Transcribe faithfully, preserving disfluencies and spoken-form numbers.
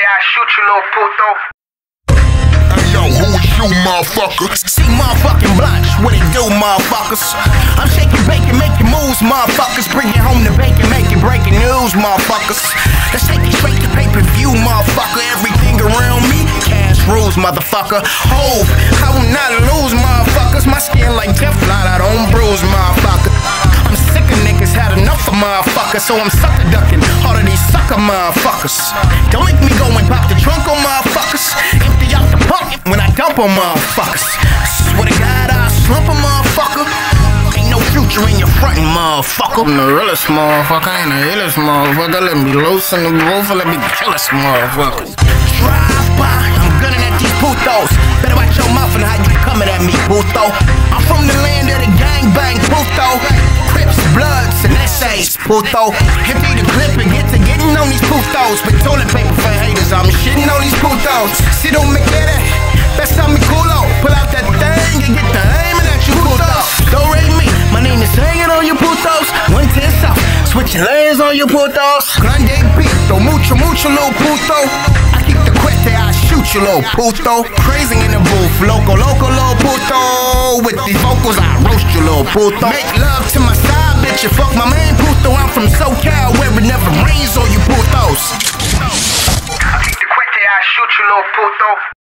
I shoot you, little puto. Hey yo, who is you, motherfucker? See motherfucking blunts, what it do, motherfuckers? I'm shaking bacon, making moves, motherfuckers. Bring it home to bacon, making breaking news, motherfuckers. Let's take it straight to pay-per-view, motherfucker. Everything around me, cash rules, motherfucker. Hove, I will not lose, motherfuckers. My skin like Teflon, I don't bruise, motherfucker. I'm sick of niggas, had enough of motherfuckers, so I'm sucker ducking all of these sucker motherfuckers. Don't make me go and pop the trunk on motherfuckers. Empty out the pump when I dump on motherfuckers. Swear to God, I slump a motherfucker. Ain't no future in your frontin', motherfucker. I'm the realest motherfucker, I ain't the illest motherfucker. Let me loose in the roof, let me kill this motherfucker. Drive by, I'm gunning at these putos. Better watch your mouth and how you coming at me, puto. I'm from the land of the gangbang, puto. Crips, Bloods, and essays, puto. Empty the clip and get to getting on these putos. With toilet paper for haters, I'm shitting on these putos. Si don't make that, that's how me culo. Pull out that thing and get the aiming at you, putos. Don't rate me, my name is hanging on you, putos. One ten south, switching lanes on you, putos. Grande pito, mucho, mucho, little puto. I keep the cuete, I shoot you, little puto. Crazy in the booth, loco, loco, little puto. With these vocals, I roast you, little puto. Make love to my side, bitch, you fuck my main puto. I'm from SoCal, where it never rains on you, putos. I keep the cuete, I shoot you, little puto.